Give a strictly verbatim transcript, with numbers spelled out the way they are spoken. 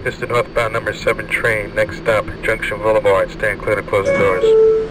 This is the northbound number seven train. Next stop, Junction Boulevard. Stand clear to close the doors.